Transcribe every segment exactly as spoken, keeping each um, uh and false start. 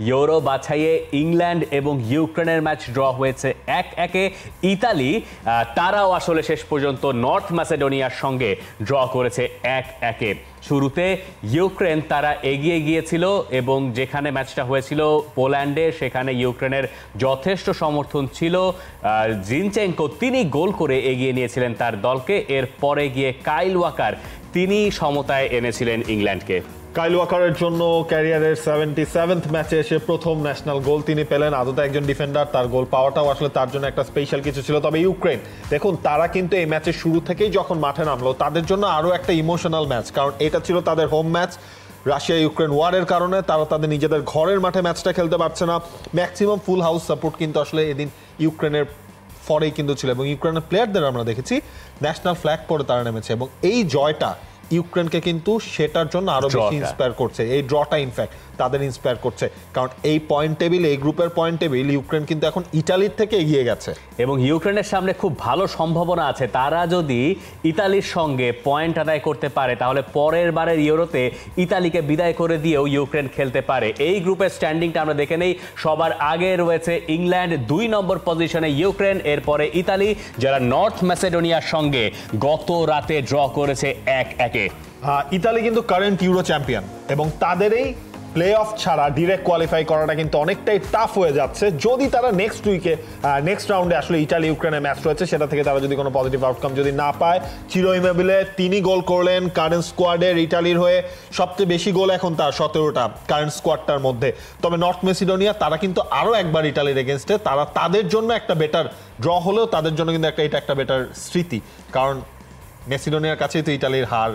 Euro বাছাইয়ে England এবং ইউক্রেনের match draw হয়েছে এক একে। ইতালি তারাও আসলে শেষ পর্যন্ত নর্থ ম্যাসেডোনিয়ার সঙ্গে ড্র করেছে এক একে। শুরুতে ইউক্রেন তারা এগিয়ে গিয়েছিল এবং যেখানে ম্যাচটা হয়েছিল পোল্যান্ডে, সেখানে ইউক্রেনের যথেষ্ট সমর্থন ছিল। জিনচেঙ্কো তিনি গোল করে এগিয়ে নিয়েছিলেন তার দলকে। এর পরে গিয়ে কাইল ওয়াকার তিনি সমতায় এনেছিলেন ইংল্যান্ডকে। কাইল ওয়াকারের জন্য ক্যারিয়ারের সেভেন্টি সেভেন্থ ম্যাচে এসে প্রথম ন্যাশনাল গোল তিনি পেলেন। আদতে একজন ডিফেন্ডার, তার গোল পাওয়াটাও আসলে তার জন্য একটা স্পেশাল কিছু ছিল। তবে ইউক্রেন দেখুন, তারা কিন্তু এই ম্যাচের শুরু থেকেই যখন মাঠে নামলো তাদের জন্য আরও একটা ইমোশনাল ম্যাচ, কারণ এটা ছিল তাদের হোম ম্যাচ। রাশিয়া ইউক্রেন ওয়ারের কারণে তারা তাদের নিজেদের ঘরের মাঠে ম্যাচটা খেলতে পারছে না। ম্যাক্সিমাম ফুল হাউস সাপোর্ট কিন্তু আসলে এদিন ইউক্রেনের ফরেই কিন্তু ছিল এবং ইউক্রেনের প্লেয়ারদের আমরা দেখেছি ন্যাশনাল ফ্ল্যাগ পরে তারা নেমেছে এবং এই জয়টা ইউক্রেনকে কিন্তু সেটার জন্য আরো বেশি ইন্সপায়ার করছে। এই ড্রটা ইনফ্যাক্ট তাদের ইন্সপায়ার করছে, কারণ এই পয়েন্ট টেবিল, এই গ্রুপের পয়েন্ট টেবিল ইউক্রেন কিন্তু এখন ইতালির থেকে এগিয়ে গেছে এবং ইউক্রেনের সামনে খুব ভালো সম্ভাবনা আছে। তারা যদি ইতালির সঙ্গে পয়েন্ট আদায় করতে পারে তাহলে পরের বারের ইউরোতে ইতালিকে বিদায় করে দিয়েও ইউক্রেন খেলতে পারে। এই গ্রুপের স্ট্যান্ডিংটা আমরা দেখে নেই। সবার আগে রয়েছে ইংল্যান্ড, দুই নম্বর পজিশনে ইউক্রেন, এরপরে ইতালি, যারা নর্থ ম্যাসেডোনিয়ার সঙ্গে গত রাতে ড্র করেছে এক একে। ইতালি কিন্তু কারেন্ট ইউরো চ্যাম্পিয়ন এবং তাদের এই প্লে অফ ছাড়া ডিরেক্ট কোয়ালিফাই করাটা কিন্তু অনেকটাই টাফ হয়ে যাচ্ছে। যদি তারা নেক্সট উইকে নেক্সট রাউন্ডে আসলে ইটালি ইউক্রেনের ম্যাচ রয়েছে, সেটা থেকে তারা যদি কোনো পজিটিভ আউটকাম যদি না পায়। চিরো ইমোবিলে তিনি গোল করলেন কারেন্ট স্কোয়াডের ইটালির হয়ে, সবচেয়ে বেশি গোল এখন তার সতেরোটা কারেন্ট স্কোয়াডটার মধ্যে। তবে নর্থ মেসিডোনিয়া তারা কিন্তু আরও একবার ইটালির এগেনস্টে, তারা তাদের জন্য একটা বেটার ড্র হলেও তাদের জন্য কিন্তু একটা এটা একটা বেটার স্মৃতি, কারণ মেসিডোনিয়ার কাছেই তো ইটালির হার।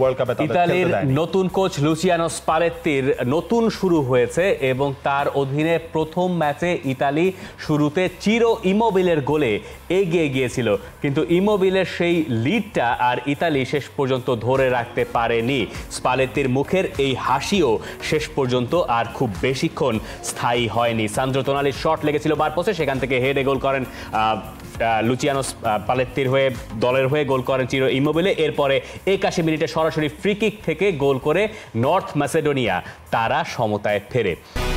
ইতালির নতুন কোচ লুচিয়ানো স্পালেত্তির নতুন শুরু হয়েছে এবং তার অধীনে প্রথম ম্যাচে ইতালি শুরুতে চিরো ইমোবিলের গোলে এগিয়ে গিয়েছিল, কিন্তু ইমোবিলের সেই লিডটা আর ইতালি শেষ পর্যন্ত ধরে রাখতে পারেনি। স্পালেত্তির মুখের এই হাসিও শেষ পর্যন্ত আর খুব বেশিক্ষণ স্থায়ী হয়নি। সান্দ্রো তোনালির শট লেগেছিল বার পোস্টে, সেখান থেকে হেডে গোল করেন লুচিয়ানো স্পালেত্তির হয়ে, দলের হয়ে গোল করেন চিরো ইমোবিলে। এরপরে একাশি মিনিটে সরাসরি ফ্রি কিক থেকে গোল করে নর্থ ম্যাসেডোনিয়া তারা সমতায় ফেরে।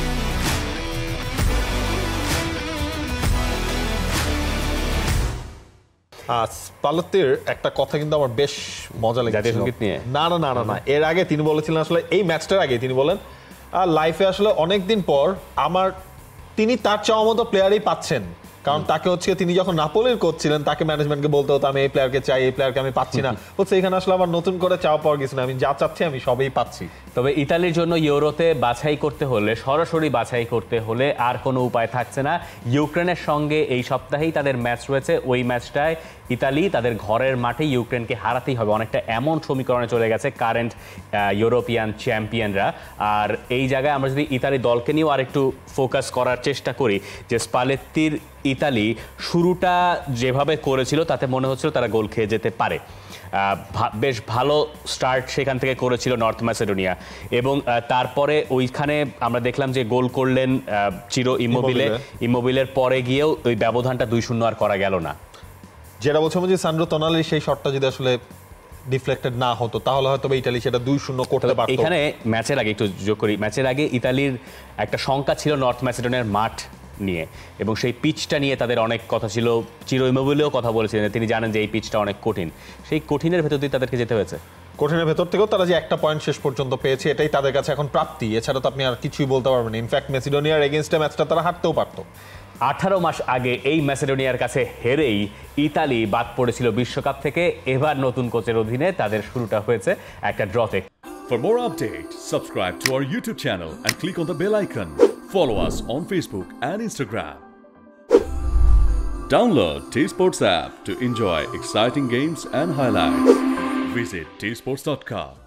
স্পালেত্তির একটা কথা কিন্তু আমার বেশ মজা লেগেছিল নিয়ে। না না না না না এর আগে তিনি বলেছিলেন, আসলে এই ম্যাচটার আগে তিনি বলেন লাইফে আসলে অনেকদিন পর আমার তিনি তার চাওয়া মতো প্লেয়ারই পাচ্ছেন, কারণ তাকে হচ্ছে তিনি যখন নাপোলির কোচ ছিলেন তাকে ম্যানেজমেন্টকে বলতে হতো আমি এই প্লেয়ারকে চাই, এই প্লেয়ারকে আমি পাচ্ছি না। হচ্ছে এখানে আসলে আবার নতুন করে চাওয়া পাওয়ার কিছু না, আমি যা চাচ্ছি আমি সবই পাচ্ছি। তবে ইতালির জন্য ইউরোতে বাছাই করতে হলে, সরাসরি বাছাই করতে হলে আর কোনো উপায় থাকছে না। ইউক্রেনের সঙ্গে এই সপ্তাহেই তাদের ম্যাচ রয়েছে, ওই ম্যাচটায় ইতালি তাদের ঘরের মাঠে ইউক্রেনকে হারাতেই হবে। অনেকটা এমন সমীকরণে চলে গেছে কারেন্ট ইউরোপিয়ান চ্যাম্পিয়নরা। আর এই জায়গায় আমরা যদি ইতালি দলকে নিয়েও আর একটু ফোকাস করার চেষ্টা করি, যে স্পালেত্তির ইতালি শুরুটা যেভাবে করেছিল তাতে মনে হচ্ছিল তারা গোল খেয়ে যেতে পারে। বেশ ভালো স্টার্ট সেখান থেকে করেছিল নর্থ ম্যাসেডোনিয়া এবং তারপরে ওইখানে আমরা দেখলাম যে গোল করলেন চিরো ইমোবিলে। ইমোবিলের পরে গিয়েও ওই ব্যবধানটা দুই শূন্য আর করা গেল না। যেটা বলছিলাম যে সান্দ্রো তোনালির সেই শটটা যদি আসলে ডিফ্লেক্টেড না হতো তাহলে হয়তো ইতালি সেটা দুই শূন্য করতে পারত। এখানে ম্যাচের আগে একটু যোগ করি, ম্যাচের আগে ইতালির একটা শঙ্কা ছিল নর্থ ম্যাসেডোনিয়ার মাঠ নিয়ে এবং সেই পিচটা নিয়ে তাদের অনেক কথা ছিল। চিরো ইমোবিলেও কথা বলেছিলেন, তিনি জানেন যে এই পিচটা অনেক কঠিন। সেই কঠিনের ভেতর দিয়ে তাদেরকে যেতে হয়েছে। কঠিনের ভেতর থেকেও তারা যে একটা পয়েন্ট শেষ পর্যন্ত পেয়েছে এটাই তাদের কাছে এখন প্রাপ্তি, এছাড়া তো আপনি আর কিছুই বলতে পারবেন না। ইনফ্যাক্ট মেসিডোনিয়ার এগেইনস্টে ম্যাচটা তারা হারতেও পারতো। আঠারো মাস আগে এই ম্যাসেডোনিয়ার কাছে হেরেই ইতালি বাদ পড়েছিল বিশ্বকাপ থেকে। এবার নতুন কোচের অধীনে তাদের শুরুটা হয়েছে একটা ড্রতে। For more updates, subscribe to our YouTube channel and click on the bell icon. Follow us on Facebook and Instagram. Download TSports app to enjoy exciting games and highlights. Visit T sports dot com.